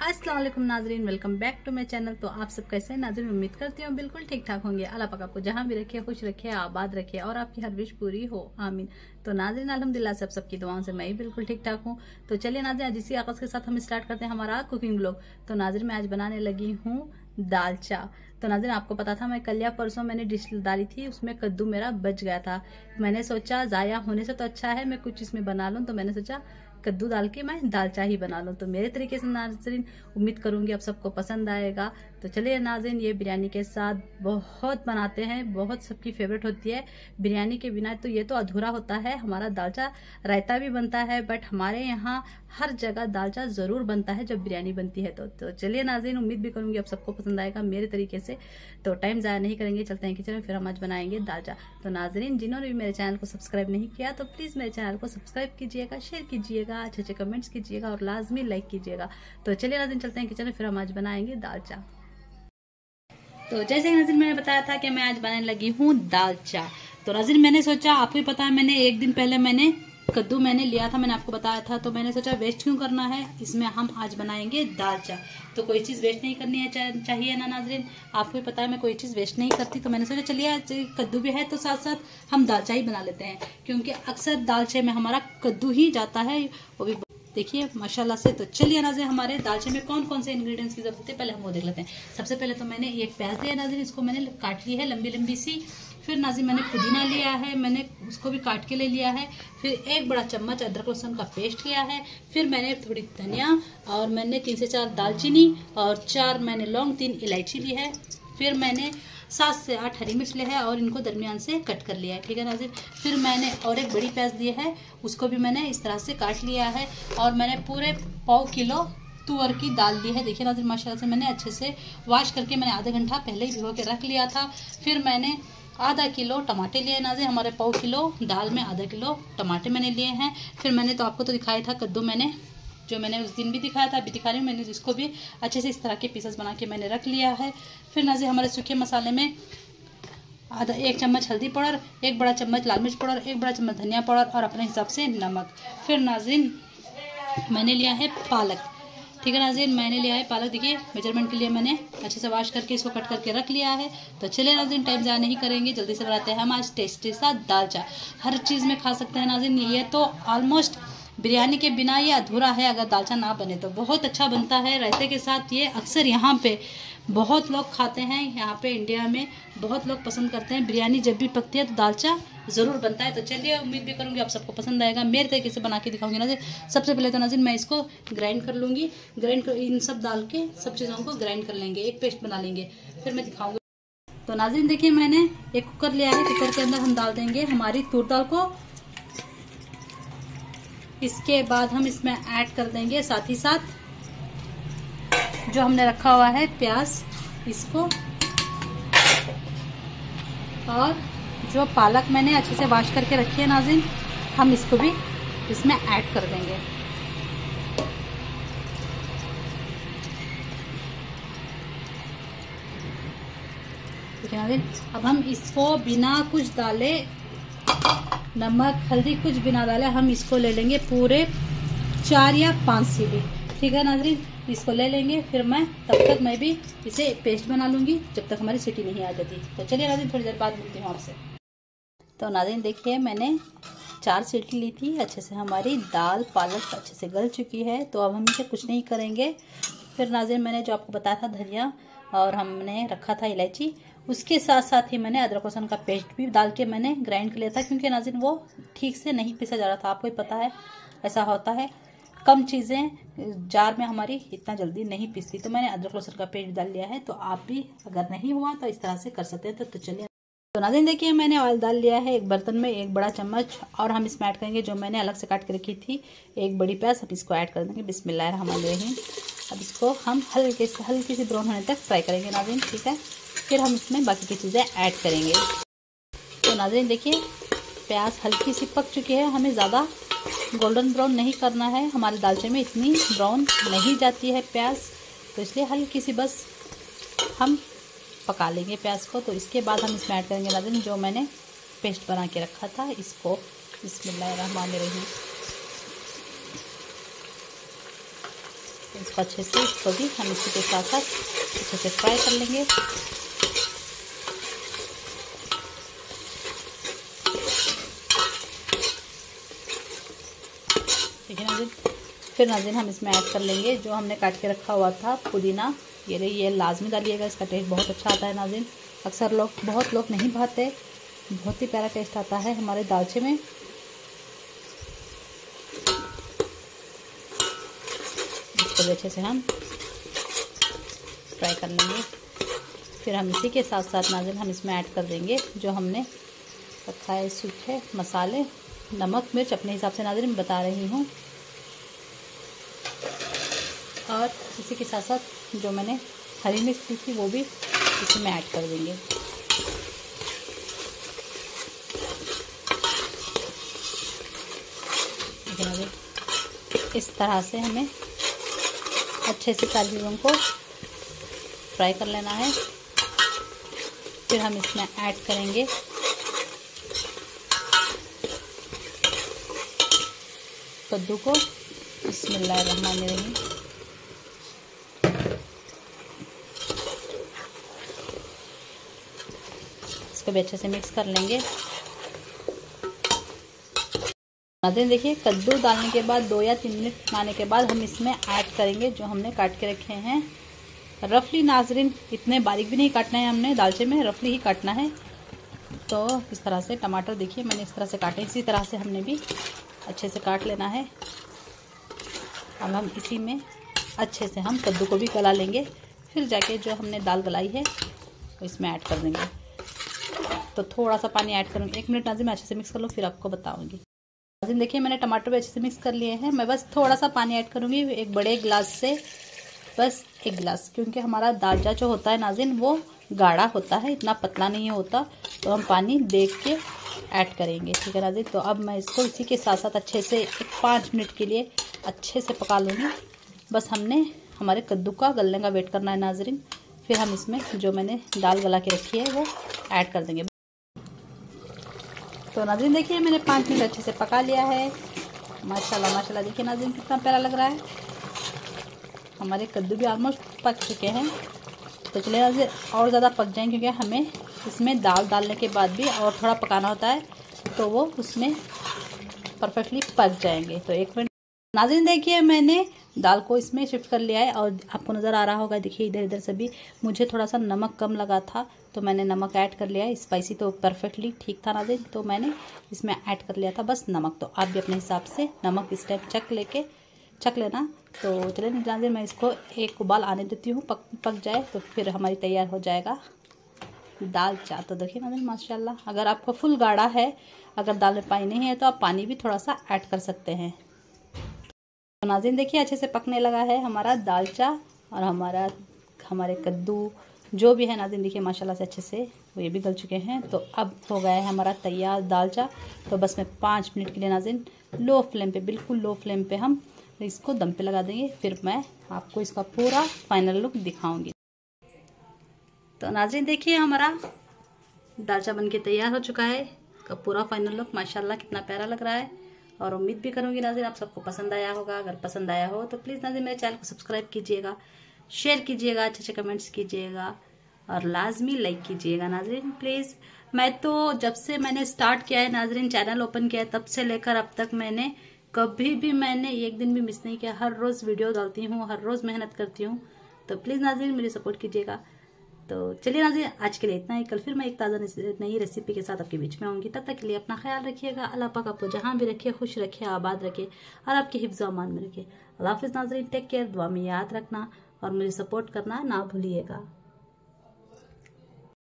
अस्सलाम वालेकुम नाजरीन, welcome back to my channel. तो आप सब कैसे हैं नाजरीन? उम्मीद करती हूँ बिल्कुल ठीक ठाक होंगे। अल्लाह पाक आपको जहाँ भी रखे, खुश रखे, आबाद रखे और आपकी हर विश पूरी हो, आमीन। तो नाजरीन अल्हम्दुलिल्लाह सबकी दुआओं से मैं ही बिल्कुल ठीक ठाक हूँ। तो चलिए नाजरीन, आज इसी आगाज के साथ हम स्टार्ट करते हैं हमारा कुकिंग ब्लॉग। तो नाजरीन मैं आज बनाने लगी हूँ दालचा। तो नाज़रीन आपको पता था मैं कल या परसों मैंने डिश डाली थी, उसमें कद्दू मेरा बच गया था। मैंने सोचा जाया होने से तो अच्छा है मैं कुछ इसमें बना लूँ, तो मैंने सोचा कद्दू डाल के मैं दालचा ही बना लूँ। तो मेरे तरीके से नाज़रीन उम्मीद करूंगी आप सबको पसंद आएगा। तो चलिए नाज़रीन, ये बिरयानी के साथ बहुत बनाते हैं, बहुत सबकी फेवरेट होती है। बिरयानी के बिना तो ये तो अधूरा होता है हमारा दालचा। रायता भी बनता है बट हमारे यहाँ हर जगह दालचा जरूर बनता है जब बिरयानी बनती है। तो चलिए नाज़रीन, उम्मीद भी करूंगी आप सबको पसंद आएगा मेरे तरीके से। तो टाइम ज़ाया नहीं करेंगे, चलते हैं किचन में, फिर हम आज बनाएंगे दालचा। तो नाज़रीन जिन्होंने भी मेरे चैनल को सब्सक्राइब नहीं किया तो प्लीज़ मेरे चैनल को सब्सक्राइब कीजिएगा, शेयर कीजिएगा, अच्छे अच्छे कमेंट्स कीजिएगा और लाजमी लाइक कीजिएगा। तो चलिए नाज़रीन चलते हैं किचन में, फिर हम आज बनाएंगे दालचा। तो जैसे नाज़रीन मैंने बताया था कि मैं आज बनाने लगी हूँ दालचा। तो नाज़रीन मैंने सोचा, आपको पता है मैंने एक दिन पहले मैंने कद्दू मैंने लिया था, मैंने आपको बताया था। तो मैंने सोचा वेस्ट क्यों करना है, इसमें हम आज बनाएंगे दालचा। तो कोई चीज़ वेस्ट नहीं करनी है चाहिए ना नाज़रीन, आपको भी पता है मैं कोई चीज़ वेस्ट नहीं करती। तो मैंने सोचा चलिए आज कद्दू भी है तो साथ साथ हम दालचा ही बना लेते हैं, क्योंकि अक्सर दालचे में हमारा कद्दू ही जाता है, वो भी देखिए माशाल्लाह से। तो चलिए नाज़रीन हमारे दालचे में कौन कौन से इंग्रेडिएंट्स की जरूरत है पहले हम वो देख लेते हैं। सबसे पहले तो मैंने एक प्याज लिया नाज़रीन, इसको मैंने काट ली है लंबी लंबी सी। फिर नाज़रीन मैंने पुदीना लिया है, मैंने उसको भी काट के ले लिया है। फिर एक बड़ा चम्मच अदरक लहसुन का पेस्ट लिया है। फिर मैंने थोड़ी धनिया और मैंने 3 से 4 दालचीनी और 4 मैंने लौंग, 3 इलायची ली है। फिर मैंने 7 से 8 हरी मिर्च लिया है और इनको दरमियान से कट कर लिया है, ठीक है नाज़रीन। फिर मैंने और एक बड़ी प्याज ली है, उसको भी मैंने इस तरह से काट लिया है। और मैंने पूरे 1/4 किलो तुअर की दाल ली है। देखिए नाज़रीन माशाल्लाह से मैंने अच्छे से वॉश करके मैंने आधे घंटा पहले ही भिगो के रख लिया था। फिर मैंने आधा किलो टमाटर लिए नाज़रीन, हमारे 1/4 किलो दाल में आधा किलो टमाटर मैंने लिए हैं। फिर मैंने तो आपको तो दिखाया था कद्दू, मैंने जो मैंने उस दिन भी दिखाया था अभी दिखा रही हूँ, मैंने इसको भी अच्छे से इस तरह के पीसेस बना के मैंने रख लिया है। फिर नाज़रीन हमारे सूखे मसाले में आधा 1 चम्मच हल्दी पाउडर, 1 बड़ा चम्मच लाल मिर्च पाउडर, 1 बड़ा चम्मच धनिया पाउडर और अपने हिसाब से नमक। फिर नाज़रीन मैंने लिया है पालक, ठीक है नाज़रीन मैंने लिया है पालक। देखिए मेजरमेंट के लिए मैंने अच्छे से वॉश करके इसको कट करके रख लिया है। तो चलिए नाज़रीन टाइम ज़ाया नहीं करेंगे, जल्दी से बनाते हैं हम आज टेस्टी सा दालचा। हर चीज़ में खा सकते हैं नाज़रीन, ये तो ऑलमोस्ट बिरयानी के बिना ये अधूरा है अगर दालचा ना बने तो। बहुत अच्छा बनता है रायते के साथ, ये अक्सर यहाँ पे बहुत लोग खाते हैं, यहाँ पे इंडिया में बहुत लोग पसंद करते हैं। बिरयानी जब भी पकती है तो दालचा ज़रूर बनता है। तो चलिए उम्मीद भी करूँगी आप सबको पसंद आएगा, मेरे तरीके से बना के दिखाऊंगी नाज़रीन। सबसे पहले तो नाज़रीन मैं इसको ग्राइंड कर लूँगी, इन सब डाल के सब चीज़ों को ग्राइंड कर लेंगे, एक पेस्ट बना लेंगे, फिर मैं दिखाऊंगी। तो नाज़रीन देखिए मैंने एक कुकर लिया है, कुकर के अंदर हम डाल देंगे हमारी तूर दाल को। इसके बाद हम इसमें ऐड कर देंगे साथ ही साथ जो हमने रखा हुआ है प्याज, इसको, और जो पालक मैंने अच्छे से वॉश करके रखी है नाज़रीन, हम इसको भी इसमें ऐड कर देंगे। ठीक है नाज़रीन, अब हम इसको बिना कुछ डाले, नमक हल्दी कुछ बिना डाले, हम इसको ले लेंगे पूरे 4 या 5 सीटी, ठीक है नाज़रीन। इसको ले लेंगे, फिर मैं तब तक मैं भी इसे पेस्ट बना लूँगी जब तक हमारी सीटी नहीं आ जाती। तो चलिए नाज़रीन थोड़ी देर बाद मिलती हूँ आपसे। तो नाज़रीन देखिए मैंने 4 सीटी ली थी, अच्छे से हमारी दाल पालक अच्छे से गल चुकी है। तो अब हम इसे कुछ नहीं करेंगे। फिर नाज़रीन मैंने जो आपको बताया था धनिया और हमने रखा था इलायची, उसके साथ साथ ही मैंने अदरक लहसुन का पेस्ट भी डाल के मैंने ग्राइंड कर लिया था, क्योंकि नाज़रीन वो ठीक से नहीं पिसा जा रहा था। आपको ही पता है ऐसा होता है, कम चीज़ें जार में हमारी इतना जल्दी नहीं पिसती। तो मैंने अदरक लहसुन का पेस्ट डाल लिया है, तो आप भी अगर नहीं हुआ तो इस तरह से कर सकते हैं। तो चलिए तो नाज़रीन देखिए मैंने ऑयल डाल लिया है एक बर्तन में, 1 बड़ा चम्मच, और हम इसमें ऐड करेंगे जो मैंने अलग से काट के रखी थी 1 बड़ी प्याज। अब इसको ऐड कर देंगे, बिस्मिल्लाहिर्रहमानिर्रहीम। अब इसको हम हल्की सी ब्राउन होने तक फ्राई करेंगे नाज़रीन, ठीक है। फिर हम इसमें बाकी की चीज़ें ऐड करेंगे। तो नाज़रीन देखिए प्याज हल्की सी पक चुकी है, हमें ज़्यादा गोल्डन ब्राउन नहीं करना है, हमारे दालचे में इतनी ब्राउन नहीं जाती है प्याज, तो इसलिए हल्की सी बस हम पका लेंगे प्याज को। तो इसके बाद हम इसमें ऐड करेंगे नाज़रीन जो मैंने पेस्ट बना के रखा था, इसको बिस्मिल्लाहिर्रहमानिर्रहीम इसको अच्छे से, इसको भी हम इसी के साथ साथ अच्छे से फ्राई कर लेंगे। ठीक है नाज़रीन। फिर नाज़रीन हम इसमें ऐड कर लेंगे जो हमने काट के रखा हुआ था पुदीना। ये लाजमी डालिएगा, इसका टेस्ट बहुत अच्छा आता है नाज़रीन। अक्सर बहुत लोग नहीं खाते, बहुत ही प्यारा टेस्ट आता है हमारे दालचे में। इसको भी अच्छे से हम फ्राई कर लेंगे। फिर हम इसी के साथ साथ नाज़रीन हम इसमें ऐड कर देंगे जो हमने रखा है सूखे मसाले, नमक मिर्च अपने हिसाब से नाज़रीन बता रही हूँ। और इसी के साथ साथ जो मैंने हरी मिर्च ली थी वो भी इसमें ऐड कर देंगे। इस तरह से हमें अच्छे से सारी चीज़ों को फ्राई कर लेना है। फिर हम इसमें ऐड करेंगे कद्दू को। बिस्मिल्लाहिर्रहमानिर्रहीम। इसको भी अच्छे से मिक्स कर लेंगे। नाज़रीन देखिए, कद्दू डालने के बाद 2 या 3 मिनट आने के बाद हम इसमें ऐड करेंगे जो हमने काट के रखे हैं रफली। नाज़रीन इतने बारीक भी नहीं काटना है, हमने दालचे में रफली ही काटना है। तो इस तरह से टमाटर देखिए मैंने इस तरह से काटे, इसी तरह से हमने भी अच्छे से काट लेना है। अब हम इसी में अच्छे से हम कद्दू को भी गला लेंगे। फिर जाके जो हमने दाल गलाई है वो इसमें ऐड कर देंगे। तो थोड़ा सा पानी ऐड करूँगी। 1 मिनट नाज़रीन मैं अच्छे से मिक्स कर लूँ, फिर आपको बताऊँगी। नाज़रीन देखिए मैंने टमाटर भी अच्छे से मिक्स कर लिए हैं। मैं बस थोड़ा सा पानी ऐड करूँगी, एक बड़े गिलास से बस 1 गिलास, क्योंकि हमारा दालचा जो होता है नाज़रीन वो गाढ़ा होता है, इतना पतला नहीं होता। तो हम पानी देख के ऐड करेंगे। ठीक है नाज़रीन। तो अब मैं इसको इसी के साथ साथ अच्छे से 5 मिनट के लिए अच्छे से पका लूँगी। बस हमने हमारे कद्दू का गलने का वेट करना है नाज़रीन। फिर हम इसमें जो मैंने दाल गला के रखी है वो ऐड कर देंगे। तो नाज़रीन देखिए मैंने 5 मिनट अच्छे से पका लिया है। माशाल्लाह माशाल्लाह देखिए नाज़रीन कितना प्यारा लग रहा है। हमारे कद्दू भी ऑलमोस्ट पक चुके हैं। तो चलिए नाज़रीन और ज़्यादा पक जाएं, क्योंकि हमें इसमें दाल डालने के बाद भी और थोड़ा पकाना होता है, तो वो उसमें परफेक्टली पक जाएंगे। तो 1 मिनट नाज़रीन देखिए मैंने दाल को इसमें शिफ्ट कर लिया है और आपको नज़र आ रहा होगा देखिए इधर इधर से भी मुझे थोड़ा सा नमक कम लगा था, तो मैंने नमक ऐड कर लिया है। स्पाइसी तो परफेक्टली ठीक था नाज़रीन, तो मैंने इसमें ऐड कर लिया था बस नमक। तो आप भी अपने हिसाब से नमक इस टाइप चख लेना। तो चलिए नाज़रीन मैं इसको एक उबाल आने देती हूँ, पक जाए तो फिर हमारी तैयार हो जाएगा दालचा। तो देखिए नाज़रीन माशाल्लाह, अगर आपको फुल गाढ़ा है, अगर दाल में पानी नहीं है तो आप पानी भी थोड़ा सा ऐड कर सकते हैं। तो नाज़रीन देखिए अच्छे से पकने लगा है हमारा दालचा और हमारे कद्दू जो भी है नाज़रीन देखिए माशाल्लाह से अच्छे से वो ये भी गल चुके हैं। तो अब हो गया है हमारा तैयार दालचा। तो बस मैं 5 मिनट के लिए नाज़रीन लो फ्लेम पे, बिल्कुल लो फ्लेम पे हम इसको दम पे लगा देंगे। फिर मैं आपको इसका पूरा फाइनल लुक दिखाऊंगी। तो नाज़रीन देखिए हमारा दालचा बनके तैयार हो चुका है। इसका पूरा फाइनल लुक माशाल्लाह कितना प्यारा लग रहा है। और उम्मीद भी करूँगी नाज़रीन आप सबको पसंद आया होगा। अगर पसंद आया हो तो प्लीज़ नाज़रीन मेरे चैनल को सब्सक्राइब कीजिएगा, शेयर कीजिएगा, अच्छे अच्छे कमेंट्स कीजिएगा और लाजमी लाइक कीजिएगा नाज़रीन प्लीज़। मैं तो जब से मैंने स्टार्ट किया है नाज़रीन, चैनल ओपन किया है, तब से लेकर अब तक मैंने कभी भी मैंने एक दिन भी मिस नहीं किया। हर रोज़ वीडियो डालती हूँ, हर रोज़ मेहनत करती हूँ। तो प्लीज़ नाज़रीन मेरी सपोर्ट कीजिएगा। तो चलिए नाज़रीन आज के लिए इतना ही। कल फिर मैं एक ताज़ा नई रेसिपी के साथ आपके बीच में आऊँगी। तब तक के लिए अपना ख्याल रखिएगा। अल्लाह पाक आपको जहाँ भी रखे खुश रखे, आबाद रखे और आपके हिफ्ज़ अमान में रखे। अल्लाह हाफ़िज़ नाज़रीन, टेक केयर। दुआ में याद रखना और मुझे सपोर्ट करना ना भूलिएगा।